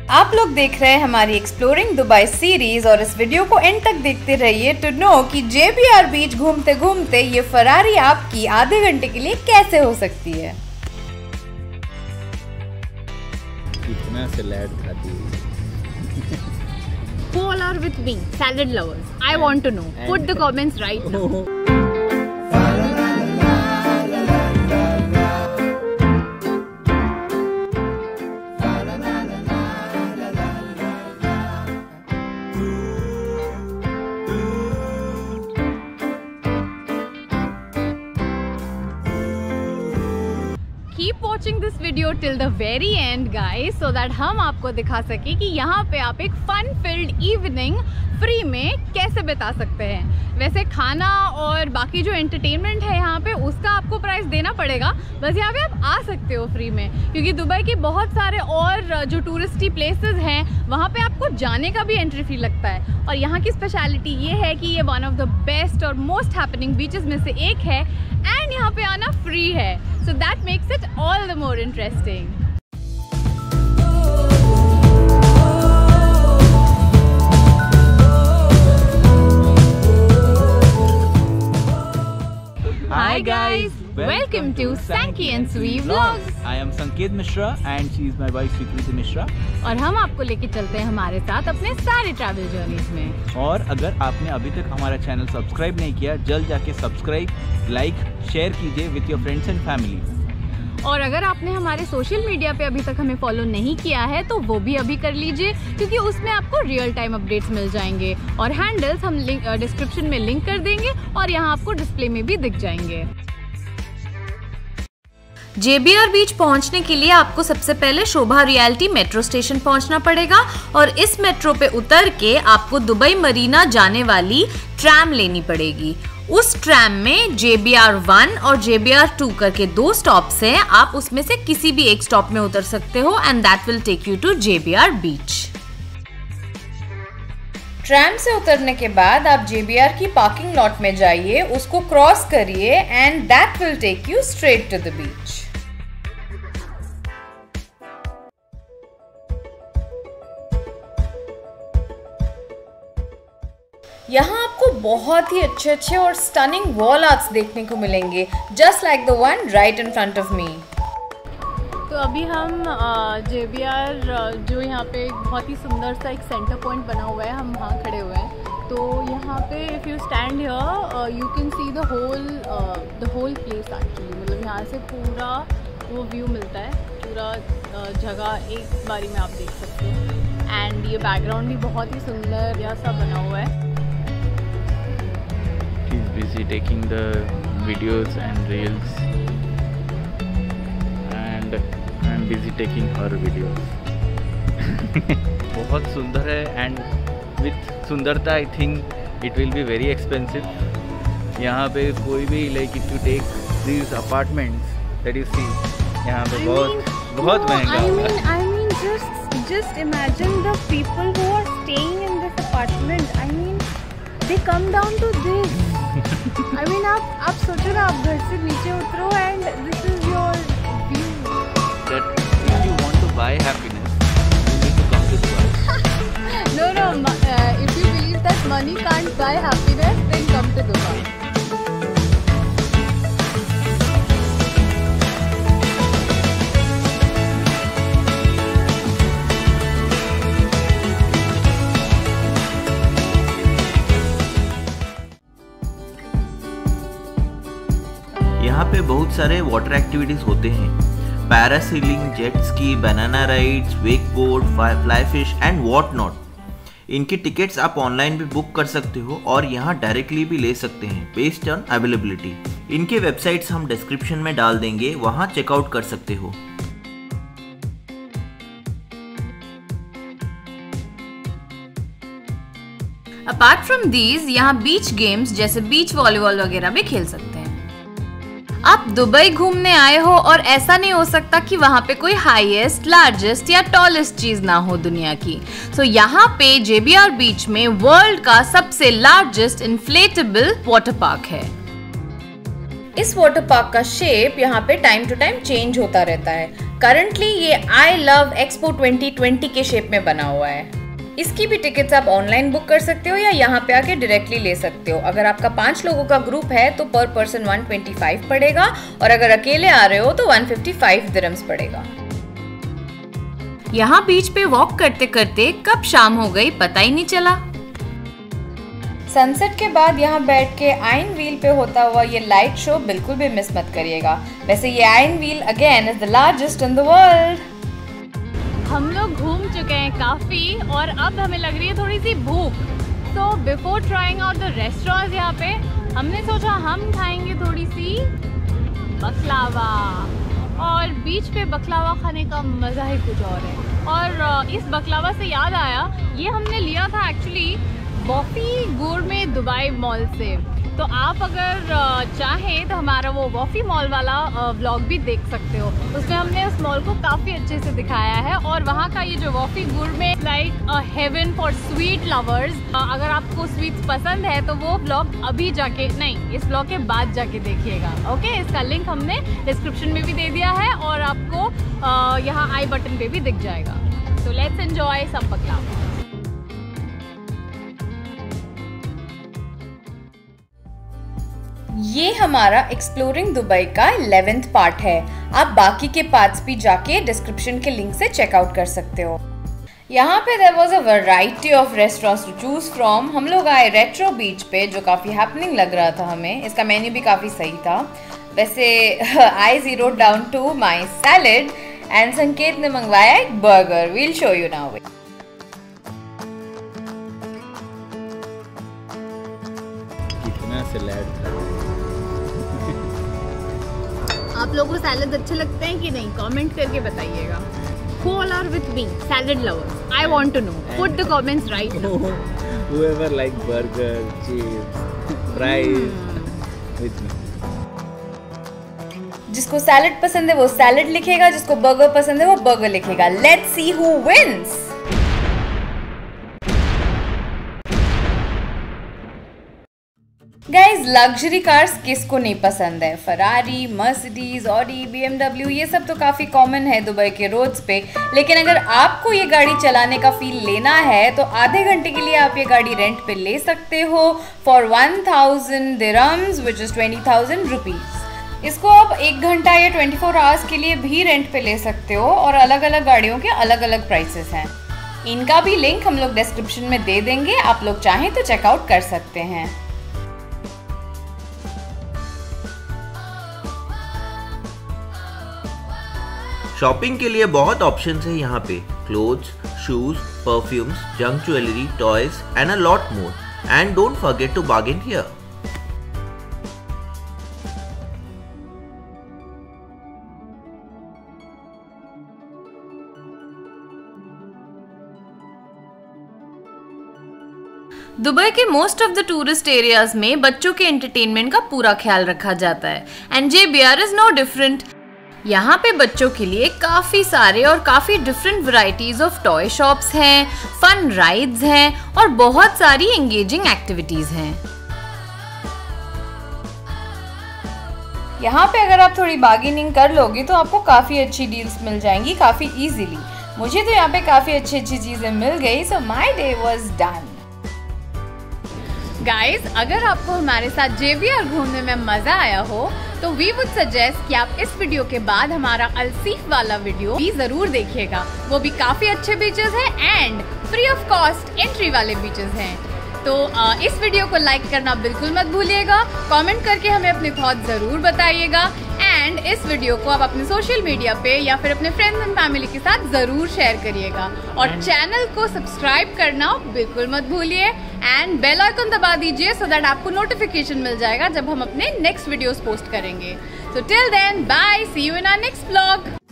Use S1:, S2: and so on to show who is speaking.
S1: आप लोग देख रहे हैं हमारी एक्सप्लोरिंग दुबई सीरीज और इस वीडियो को एंड तक देखते रहिए टू नो कि JBR बीच घूमते घूमते ये फरारी आपकी आधे घंटे के लिए कैसे हो सकती है।
S2: कितना सलाद खाती है?
S3: All are with me, salad lovers. I want to know. Put the comments right now. Keep watching this video till the very end guys, so that हम आपको दिखा सके कि यहाँ पे आप एक fun filled evening फ्री में कैसे बिता सकते हैं। वैसे खाना और बाकी जो एंटरटेनमेंट है यहाँ पे उसका आपको प्राइस देना पड़ेगा, बस यहाँ पे आप आ सकते हो फ्री में, क्योंकि दुबई के बहुत सारे और जो टूरिस्टी प्लेसेस हैं वहाँ पे आपको जाने का भी एंट्री फी लगता है। और यहाँ की स्पेशलिटी ये है कि ये वन ऑफ द बेस्ट और मोस्ट हैपनिंग बीचेस में से एक है एंड यहाँ पे आना फ्री है, so that makes it all the more interesting. Hi guys, welcome to Sanky and Sui Vlogs.
S2: I am Sanket Mishra and she is my wife Swikriti Mishra.
S3: और हम आपको लेके चलते हैं हमारे साथ अपने सारे ट्रैवल जर्नीज में।
S2: और अगर आपने अभी तक हमारा चैनल सब्सक्राइब नहीं किया, जल्द जाके सब्सक्राइब, लाइक, शेयर कीजिए with your friends and family.
S3: और अगर आपने हमारे सोशल मीडिया पे अभी तक हमें फॉलो नहीं किया है तो वो भी अभी कर लीजिए, क्योंकि उसमें आपको रियल टाइम अपडेट्स मिल जाएंगे और हैंडल्स हम डिस्क्रिप्शन में लिंक कर देंगे और यहाँ आपको डिस्प्ले में भी दिख जाएंगे।
S1: JBR बीच पहुंचने के लिए आपको सबसे पहले शोभा रियल्टी मेट्रो स्टेशन पहुंचना पड़ेगा और इस मेट्रो पे उतर के आपको दुबई मरीना जाने वाली ट्रैम लेनी पड़ेगी। उस ट्रैम में JBR 1 और JBR 2 करके 2 स्टॉप्स हैं, आप उसमें से किसी भी एक स्टॉप में उतर सकते हो and that will take you to JBR beach. Tram से उतरने के बाद आप JBR की पार्किंग लॉट में जाइए, उसको क्रॉस करिए and that will take you straight to the beach. यहाँ आपको बहुत ही अच्छे और स्टनिंग वॉल आर्ट्स देखने को मिलेंगे, just like the one right in front of me.
S3: तो अभी हम JBR जो यहाँ पे एक बहुत ही सुंदर सा एक सेंटर पॉइंट बना हुआ है, हम वहाँ खड़े हुए हैं। तो यहाँ पे if you stand here you can see the whole place actually, मतलब यहाँ से पूरा वो व्यू मिलता है, पूरा जगह एक बारी में आप देख सकते हो। एंड ये बैकग्राउंड भी बहुत ही सुंदर या सा बना हुआ है।
S2: She's busy taking the videos and reels and I'm busy taking her videos. बहुत सुंदर है एंड विथ सुंदरता I think it will be very expensive. यहाँ पे कोई भी like if you take these apartments that you see, यहाँ पे बहुत महंगा होगा।
S3: I mean just imagine the people who are staying in this apartment. I mean they come down to this. I mean आप सोचो ना, आप घर से नीचे उतरो and this is your view.
S2: That if you want to buy happiness, you need to come to Dubai.
S3: No, if you believe that money can't buy happiness, then come to Dubai.
S4: यहाँ पे बहुत सारे water activities होते हैं, parasailing, jet ski, banana rides, wake board, fly fish and what not. इनकी tickets आप online भी book कर सकते हो और यहाँ डायरेक्टली भी ले सकते हैं बेस्ड ऑन अवेलेबिलिटी। इनके वेबसाइट्स हम डिस्क्रिप्शन में डाल देंगे, वहाँ चेकआउट कर सकते हो।
S1: अपार्ट फ्रॉम दीज यहाँ बीच गेम्स जैसे बीच वॉलीबॉल वगैरह भी खेल सकते हैं। आप दुबई घूमने आए हो और ऐसा नहीं हो सकता कि वहाँ पे कोई हाईएस्ट, लार्जेस्ट या टॉलेस्ट चीज ना हो दुनिया की। सो यहाँ पे JBR बीच में वर्ल्ड का सबसे लार्जेस्ट इन्फ्लेटेबल वाटर पार्क है। इस वाटर पार्क का शेप यहाँ पे टाइम टू टाइम चेंज होता रहता है। करंटली ये आई लव एक्सपो 2020 के शेप में बना हुआ है। इसकी भी टिकट्स आप ऑनलाइन बुक कर सकते हो या यहाँ पे आके डायरेक्टली ले सकते हो। अगर आपका 5 लोगों का ग्रुप है तो पर पर्सन 125 पड़ेगा और अगर अकेले आ रहे हो तो 155 दिरहम्स पड़ेगा। यहाँ बीच पे वॉक करते करते कब शाम हो गई पता ही नहीं चला। सनसेट के बाद यहाँ बैठ के आयन व्हील पे होता हुआ ये लाइट शो बिल्कुल भी मिस मत करिएगा। वैसे ये Ain wheel again is the largest in the world.
S3: हम लोग घूम चुके हैं काफ़ी और अब हमें लग रही है थोड़ी सी भूख। तो before trying out the restaurants यहाँ पे हमने सोचा हम खाएंगे थोड़ी सी बकलावा, और बीच पे बकलावा खाने का मज़ा ही कुछ और है। और इस बकलावा से याद आया, ये हमने लिया था actually Waffy Gourmet Dubai mall से। तो आप अगर चाहें तो हमारा वो वॉफी मॉल वाला व्लॉग भी देख सकते हो। उसमें हमने उस मॉल को काफ़ी अच्छे से दिखाया है और वहाँ का ये जो Waffy Gourmet like a heaven for sweet lovers. अगर आपको स्वीट्स पसंद है तो वो व्लॉग अभी जाके नहीं, इस व्लॉग के बाद जाके देखिएगा। ओके, इसका लिंक हमने डिस्क्रिप्शन में भी दे दिया है और आपको यहाँ आई बटन पे भी दिख जाएगा। तो लेट्स एंजॉय सम बकलावा।
S1: ये हमारा एक्सप्लोरिंग दुबई का 11th पार्ट है। आप बाकी के पार्ट्स भी जाके डिस्क्रिप्शन के लिंक से चेकआउट कर सकते हो। यहाँ पे there was a variety of restaurants to choose from. हम लोग आए रेट्रो बीच पे जो काफ़ी हैपनिंग लग रहा था हमें। इसका मेन्यू भी काफ़ी सही था। वैसे I zero down to my salad and Sanket ने मंगवाया एक burger. We'll show you now.
S2: कितना सैलेड था।
S3: आप लोगों को सैलड अच्छे लगते हैं कि नहीं? कमेंट करके बताइएगा। Who all are with me? Salad lovers. I want to know. Put the comments right now.
S2: Whoever like burger, chips, fries with me.
S1: जिसको सैलड पसंद है वो सैलड लिखेगा, जिसको बर्गर पसंद है वो बर्गर लिखेगा। Let's see who wins. Guys, luxury cars किसको नहीं पसंद है? फरारी, मर्सिडीज, ऑडी, BMW ये सब तो काफ़ी कॉमन है दुबई के रोड्स पे। लेकिन अगर आपको ये गाड़ी चलाने का फील लेना है तो आधे घंटे के लिए आप ये गाड़ी रेंट पे ले सकते हो for 1000 dirhams which is 20,000 rupees. इसको आप 1 घंटा या 24 आवर्स के लिए भी रेंट पे ले सकते हो और अलग अलग गाड़ियों के अलग अलग प्राइसेस हैं। इनका भी लिंक हम लोग डिस्क्रिप्शन में दे देंगे, आप लोग चाहें तो चेकआउट कर सकते हैं।
S4: शॉपिंग के लिए बहुत ऑप्शंस है यहाँ पे। Clothes, shoes, perfumes, junk jewellery, toys and a lot more. And don't forget to bargain here.
S1: Dubai के most of the tourist areas में बच्चों के एंटरटेनमेंट का पूरा ख्याल रखा जाता है and JBR is no different. यहाँ पे बच्चों के लिए काफ़ी सारे और काफ़ी different varieties of toy shops हैं, फन राइड्स हैं और बहुत सारी एंगेजिंग एक्टिविटीज़ हैं। यहाँ पे अगर आप थोड़ी बार्गेनिंग कर लोगे तो आपको काफ़ी अच्छी डील्स मिल जाएंगी काफ़ी इजीली। मुझे तो यहाँ पे काफ़ी अच्छी अच्छी चीज़ें मिल गई, so my day was done.
S3: Guys, अगर आपको हमारे साथ JBR घूमने में मजा आया हो तो वी वुड सजेस्ट कि आप इस वीडियो के बाद हमारा अल्सीफ वाला वीडियो भी जरूर देखिएगा। वो भी काफी अच्छे बीचेस हैं and free of cost entry वाले बीचेस हैं। तो इस वीडियो को लाइक करना बिल्कुल मत भूलिएगा, कमेंट करके हमें अपने थॉट जरूर बताइएगा एंड इस वीडियो को आप अपने सोशल मीडिया पे या फिर अपने फ्रेंड्स एंड फैमिली के साथ जरूर शेयर करिएगा और चैनल को सब्सक्राइब करना बिल्कुल मत भूलिए एंड बेल आइकन दबा दीजिए सो दैट आपको नोटिफिकेशन मिल जाएगा जब हम अपने नेक्स्ट वीडियोस पोस्ट करेंगे। So till then, bye, see you in our next vlog.